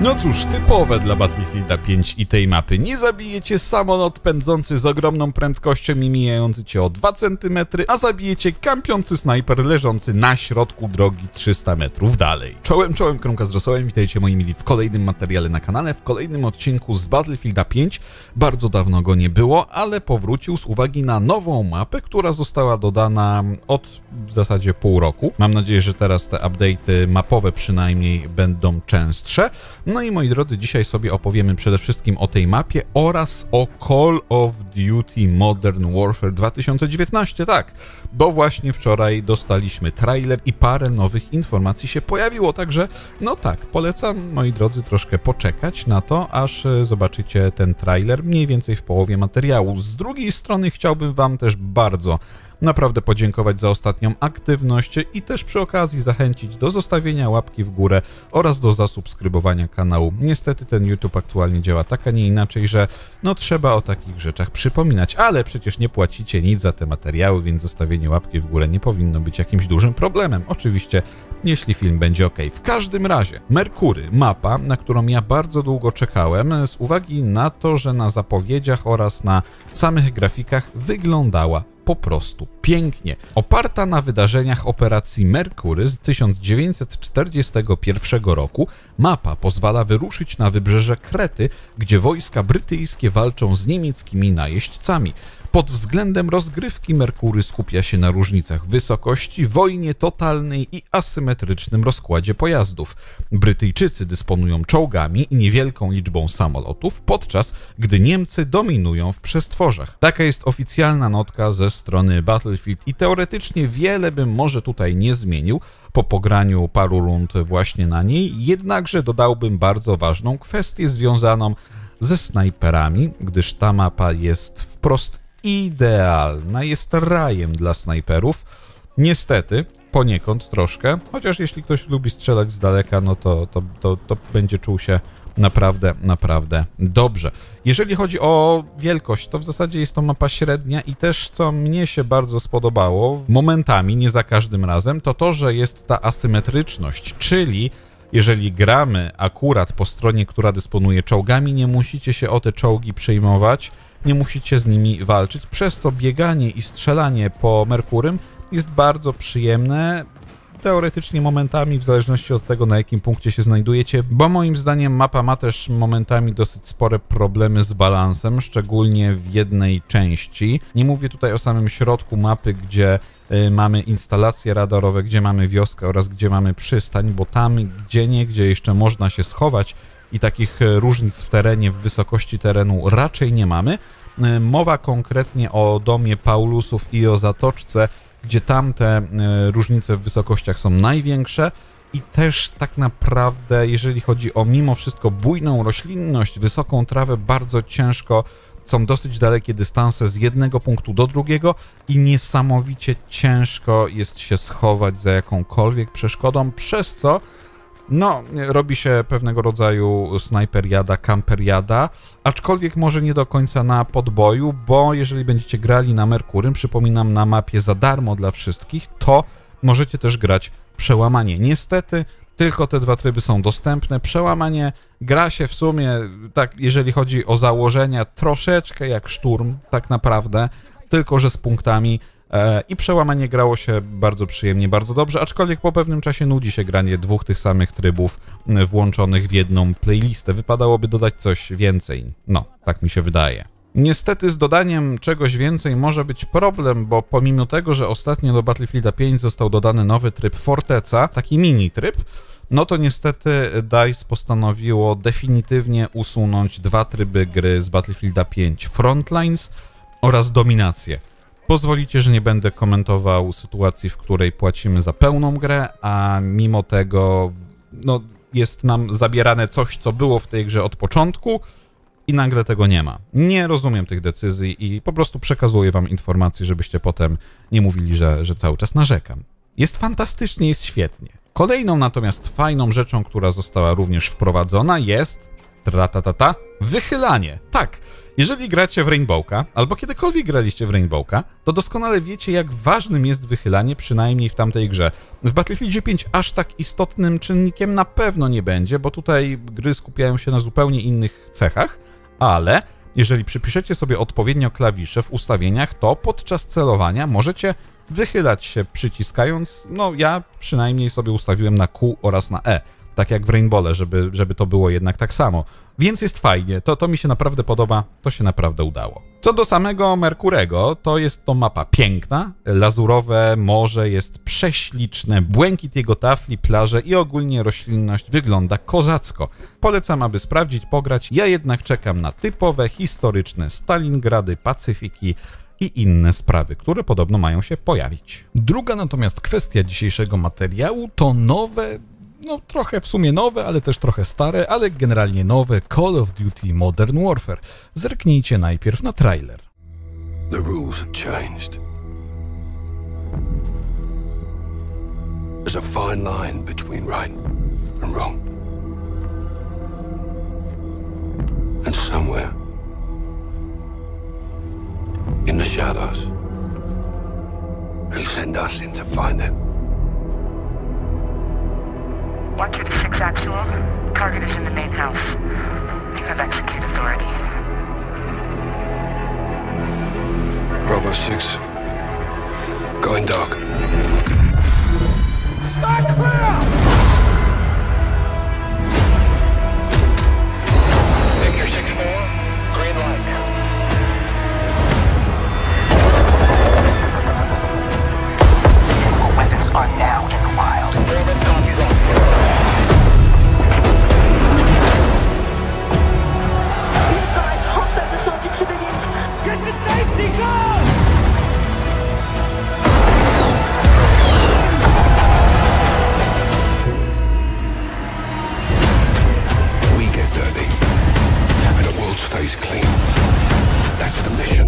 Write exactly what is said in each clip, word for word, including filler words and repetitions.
No cóż, typowe dla Battlefielda pięć i tej mapy. Nie zabijecie samolot pędzący z ogromną prędkością i mijający cię o dwa centymetry, a zabijecie kampiący snajper leżący na środku drogi trzysta metrów dalej. Czołem, czołem, Kromka z Rosołem, witajcie moi mili w kolejnym materiale na kanale, w kolejnym odcinku z Battlefielda pięć. Bardzo dawno go nie było, ale powrócił z uwagi na nową mapę, która została dodana od w zasadzie pół roku. Mam nadzieję, że teraz te update'y mapowe przynajmniej będą częstsze. No i moi drodzy, dzisiaj sobie opowiemy przede wszystkim o tej mapie oraz o Call of Duty Modern Warfare dwa tysiące dziewiętnaście, tak, bo właśnie wczoraj dostaliśmy trailer i parę nowych informacji się pojawiło, także no tak, polecam moi drodzy troszkę poczekać na to, aż zobaczycie ten trailer mniej więcej w połowie materiału. Z drugiej strony chciałbym wam też bardzo naprawdę podziękować za ostatnią aktywność i też przy okazji zachęcić do zostawienia łapki w górę oraz do zasubskrybowania kanału. Niestety ten YouTube aktualnie działa tak, a nie inaczej, że no trzeba o takich rzeczach przypominać, ale przecież nie płacicie nic za te materiały, więc zostawienie łapki w górę nie powinno być jakimś dużym problemem. Oczywiście, jeśli film będzie ok. W każdym razie, Merkury, mapa, na którą ja bardzo długo czekałem, z uwagi na to, że na zapowiedziach oraz na samych grafikach wyglądała po prostu pięknie. Oparta na wydarzeniach operacji Merkury z tysiąc dziewięćset czterdziestego pierwszego roku, mapa pozwala wyruszyć na wybrzeże Krety, gdzie wojska brytyjskie walczą z niemieckimi najeźdźcami. Pod względem rozgrywki Merkury skupia się na różnicach wysokości, wojnie totalnej i asymetrycznym rozkładzie pojazdów. Brytyjczycy dysponują czołgami i niewielką liczbą samolotów, podczas gdy Niemcy dominują w przestworzach. Taka jest oficjalna notka ze strony Battlefield i teoretycznie wiele bym może tutaj nie zmienił po pograniu paru rund właśnie na niej, jednakże dodałbym bardzo ważną kwestię związaną ze snajperami, gdyż ta mapa jest wprost idealna, jest rajem dla snajperów. Niestety, poniekąd troszkę, chociaż jeśli ktoś lubi strzelać z daleka, no to, to, to, to będzie czuł się naprawdę, naprawdę dobrze. Jeżeli chodzi o wielkość, to w zasadzie jest to mapa średnia i też, co mnie się bardzo spodobało, momentami, nie za każdym razem, to to, że jest ta asymetryczność, czyli jeżeli gramy akurat po stronie, która dysponuje czołgami, nie musicie się o te czołgi przejmować, nie musicie z nimi walczyć, przez co bieganie i strzelanie po Merkurym jest bardzo przyjemne, teoretycznie momentami, w zależności od tego, na jakim punkcie się znajdujecie, bo moim zdaniem mapa ma też momentami dosyć spore problemy z balansem, szczególnie w jednej części. Nie mówię tutaj o samym środku mapy, gdzie y, mamy instalacje radarowe, gdzie mamy wioskę oraz gdzie mamy przystań, bo tam gdzie nie, gdzie jeszcze można się schować i takich różnic w terenie, w wysokości terenu raczej nie mamy. Y, mowa konkretnie o domie Paulusów i o zatoczce, gdzie tamte y, różnice w wysokościach są największe i też tak naprawdę, jeżeli chodzi o mimo wszystko bujną roślinność, wysoką trawę, bardzo ciężko, są dosyć dalekie dystanse z jednego punktu do drugiego i niesamowicie ciężko jest się schować za jakąkolwiek przeszkodą, przez co no, robi się pewnego rodzaju snajperiada, kamperiada, aczkolwiek może nie do końca na podboju, bo jeżeli będziecie grali na Merkurym, przypominam, na mapie za darmo dla wszystkich, to możecie też grać przełamanie. Niestety tylko te dwa tryby są dostępne. Przełamanie gra się w sumie, tak jeżeli chodzi o założenia, troszeczkę jak szturm, tak naprawdę, tylko że z punktami. I przełamanie grało się bardzo przyjemnie, bardzo dobrze, aczkolwiek po pewnym czasie nudzi się granie dwóch tych samych trybów włączonych w jedną playlistę. Wypadałoby dodać coś więcej. No, tak mi się wydaje. Niestety z dodaniem czegoś więcej może być problem, bo pomimo tego, że ostatnio do Battlefielda pięć został dodany nowy tryb Forteca, taki mini tryb, no to niestety DICE postanowiło definitywnie usunąć dwa tryby gry z Battlefielda pięć, Frontlines oraz Dominację. Pozwolicie, że nie będę komentował sytuacji, w której płacimy za pełną grę, a mimo tego no, jest nam zabierane coś, co było w tej grze od początku i nagle tego nie ma. Nie rozumiem tych decyzji i po prostu przekazuję wam informacje, żebyście potem nie mówili, że, że cały czas narzekam. Jest fantastycznie, jest świetnie. Kolejną natomiast fajną rzeczą, która została również wprowadzona, jest tratatata, wychylanie. Tak. Jeżeli gracie w Rainbowka, albo kiedykolwiek graliście w Rainbowka, to doskonale wiecie, jak ważnym jest wychylanie, przynajmniej w tamtej grze. W Battlefieldzie pięć aż tak istotnym czynnikiem na pewno nie będzie, bo tutaj gry skupiają się na zupełnie innych cechach, ale jeżeli przypiszecie sobie odpowiednio klawisze w ustawieniach, to podczas celowania możecie wychylać się przyciskając, no ja przynajmniej sobie ustawiłem na Q oraz na E, tak jak w Rainbowle, żeby, żeby to było jednak tak samo. Więc jest fajnie, to, to mi się naprawdę podoba, to się naprawdę udało. Co do samego Merkurego, to jest to mapa piękna, lazurowe morze jest prześliczne, błękit jego tafli, plaże i ogólnie roślinność wygląda kozacko. Polecam, aby sprawdzić, pograć, ja jednak czekam na typowe, historyczne Stalingrady, Pacyfiki i inne sprawy, które podobno mają się pojawić. Druga natomiast kwestia dzisiejszego materiału to nowe, no trochę w sumie nowe, ale też trochę stare, ale generalnie nowe Call of Duty Modern Warfare. Zerknijcie najpierw na trailer. The rules have changed. There's a fine line between right and wrong. And somewhere in the shadows, they send us in to find it. one two six actual. Target is in the main house. You have execute authority. Bravo six. Going dark. Start clear! Victor six four, green light. All weapons are now in the wild. Foreman, copy wrong. Get to safety, go! We get dirty, and the world stays clean. That's the mission.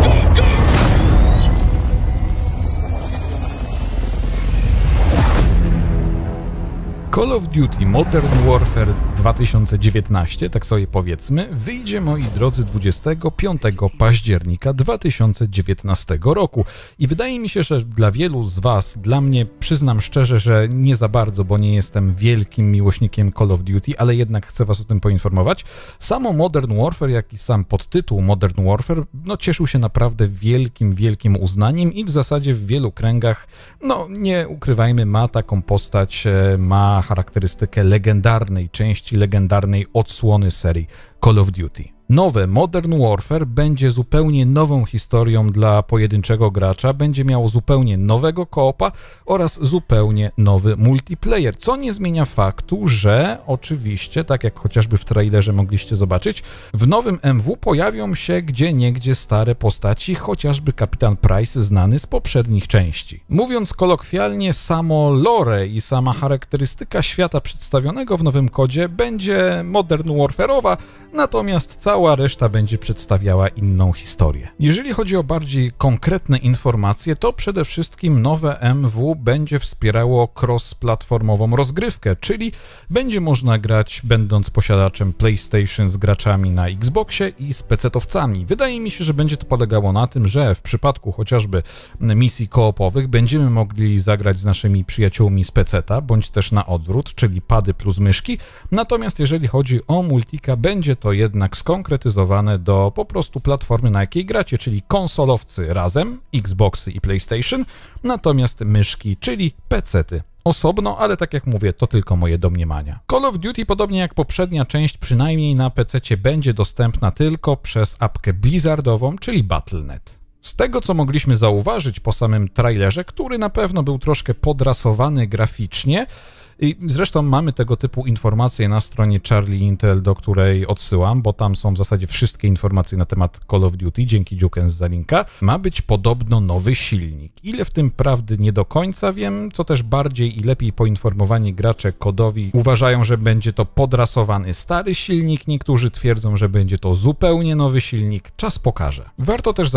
Call of Duty Modern Warfare dwa tysiące dziewiętnaście, tak sobie powiedzmy, wyjdzie, moi drodzy, dwudziestego piątego października dwa tysiące dziewiętnastego roku. I wydaje mi się, że dla wielu z was, dla mnie, przyznam szczerze, że nie za bardzo, bo nie jestem wielkim miłośnikiem Call of Duty, ale jednak chcę was o tym poinformować. Samo Modern Warfare, jak i sam podtytuł Modern Warfare, no cieszył się naprawdę wielkim, wielkim uznaniem i w zasadzie w wielu kręgach, no nie ukrywajmy, ma taką postać, ma charakterystykę legendarnej części, legendarnej odsłony serii Call of Duty. Nowe Modern Warfare będzie zupełnie nową historią dla pojedynczego gracza, będzie miało zupełnie nowego koopa oraz zupełnie nowy multiplayer, co nie zmienia faktu, że oczywiście, tak jak chociażby w trailerze mogliście zobaczyć, w nowym M W pojawią się gdzieniegdzie stare postaci, chociażby Kapitan Price znany z poprzednich części. Mówiąc kolokwialnie, samo lore i sama charakterystyka świata przedstawionego w nowym kodzie będzie Modern Warfare'owa, natomiast cała Cała reszta będzie przedstawiała inną historię. Jeżeli chodzi o bardziej konkretne informacje, to przede wszystkim nowe M W będzie wspierało cross-platformową rozgrywkę, czyli będzie można grać będąc posiadaczem PlayStation z graczami na Xboxie i z pecetowcami. Wydaje mi się, że będzie to polegało na tym, że w przypadku chociażby misji koopowych będziemy mogli zagrać z naszymi przyjaciółmi z peceta, bądź też na odwrót, czyli pady plus myszki. Natomiast jeżeli chodzi o multika, będzie to jednak skonkretyzowane do po prostu platformy, na jakiej gracie, czyli konsolowcy razem, Xboxy i PlayStation, natomiast myszki, czyli pecety osobno, ale tak jak mówię, to tylko moje domniemania. Call of Duty, podobnie jak poprzednia część, przynajmniej na pececie, będzie dostępna tylko przez apkę blizzardową, czyli Battle kropka net. Z tego, co mogliśmy zauważyć po samym trailerze, który na pewno był troszkę podrasowany graficznie, i zresztą mamy tego typu informacje na stronie Charlie Intel, do której odsyłam, bo tam są w zasadzie wszystkie informacje na temat Call of Duty, dzięki Dziukens za linka. Ma być podobno nowy silnik. Ile w tym prawdy nie do końca wiem, co też bardziej i lepiej poinformowani gracze kodowi uważają, że będzie to podrasowany stary silnik, niektórzy twierdzą, że będzie to zupełnie nowy silnik. Czas pokaże. Warto też zaznaczyć, że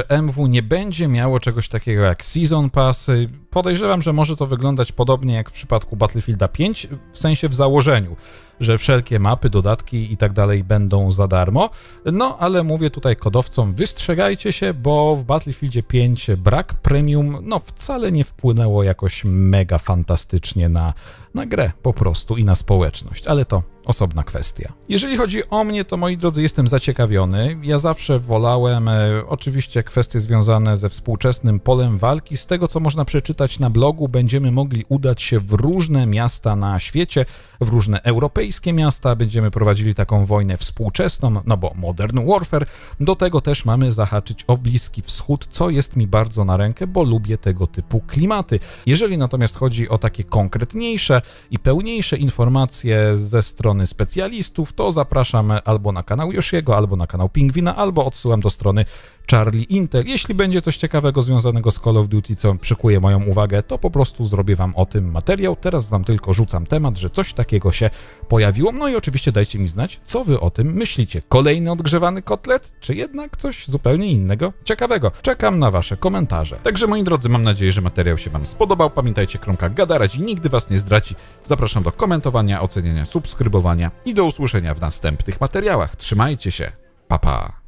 że M W nie będzie miało czegoś takiego jak Season Pass. Podejrzewam, że może to wyglądać podobnie jak w przypadku Battlefielda pięć, w sensie w założeniu, że wszelkie mapy, dodatki i tak dalej będą za darmo. No, ale mówię tutaj kodowcom, wystrzegajcie się, bo w Battlefieldzie pięć brak premium, no wcale nie wpłynęło jakoś mega fantastycznie na, na grę po prostu i na społeczność, ale to osobna kwestia. Jeżeli chodzi o mnie, to moi drodzy, jestem zaciekawiony. Ja zawsze wolałem e, oczywiście kwestie związane ze współczesnym polem walki. Z tego, co można przeczytać na blogu, będziemy mogli udać się w różne miasta na świecie, w różne europejskie miasta. Będziemy prowadzili taką wojnę współczesną, no bo Modern Warfare. Do tego też mamy zahaczyć o Bliski Wschód, co jest mi bardzo na rękę, bo lubię tego typu klimaty. Jeżeli natomiast chodzi o takie konkretniejsze i pełniejsze informacje ze strony specjalistów, to zapraszam albo na kanał Yoshiego, albo na kanał Pingwina, albo odsyłam do strony Charlie Intel. Jeśli będzie coś ciekawego związanego z Call of Duty, co przykuje moją uwagę, to po prostu zrobię wam o tym materiał. Teraz wam tylko rzucam temat, że coś takiego się pojawiło. No i oczywiście dajcie mi znać, co wy o tym myślicie. Kolejny odgrzewany kotlet, czy jednak coś zupełnie innego, ciekawego? Czekam na wasze komentarze. Także moi drodzy, mam nadzieję, że materiał się wam spodobał. Pamiętajcie, Kromka gada, radzi, nigdy was nie zdradzi. Zapraszam do komentowania, oceniania, subskrybowania i do usłyszenia w następnych materiałach. Trzymajcie się. Pa, pa.